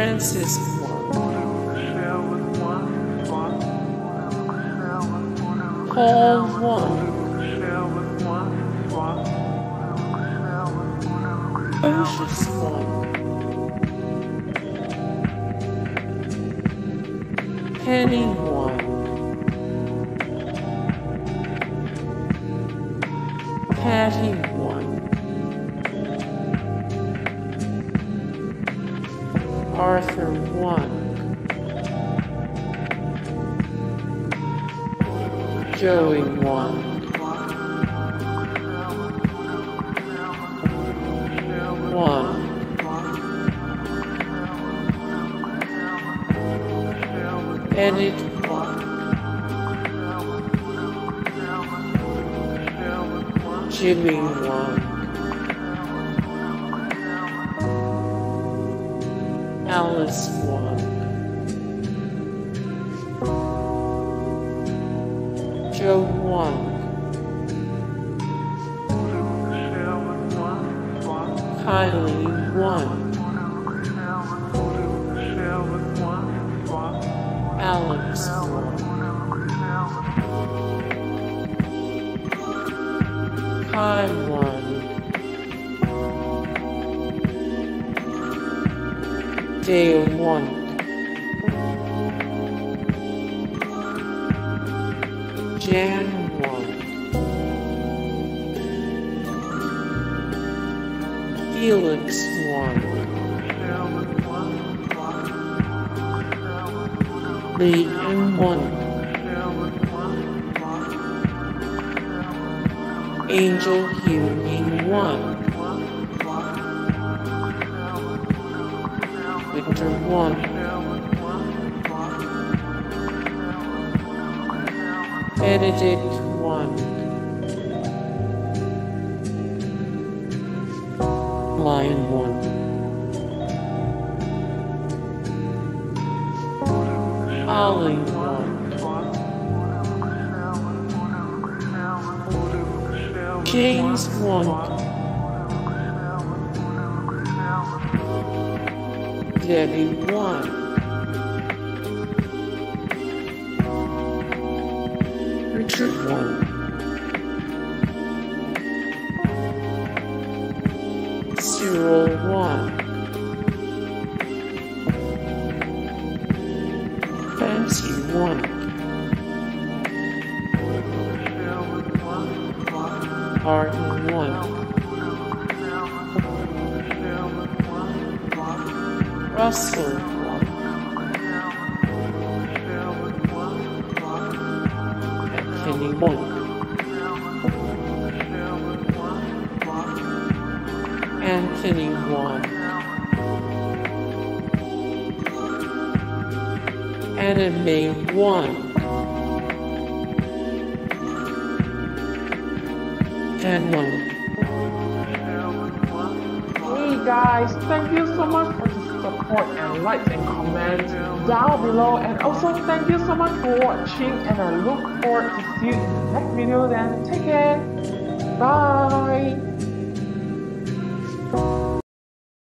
Francis Wong, Paul Wong, Oceus Wong, Penny Wong, Patty Wong, Arthur Wong, Joey Wong, Wong, Edit Wong, Jimmy Wong, Alice Wong, Joe Wong, Kylie Wong, Alex Wong, Kai Wong, Dale Wong, Jan Wong, Felix Wong, Lee Wong, Angel Hyun Wong, Victor Wong, Benedict Wong, Lion Wong, Ollie Wong, James Wong, Debbie Wong, Richard Wong, Cyril Wong, Fancy Wong, Martin Wong, Russell Wong, Anthony Wong, Anthony Wong, Anna May Wong, Fann Wong. Hey guys, thank you so much for the support and likes and comments down below, and also thank you so much for watching, and I look forward to see you in the next video. Then take care, bye.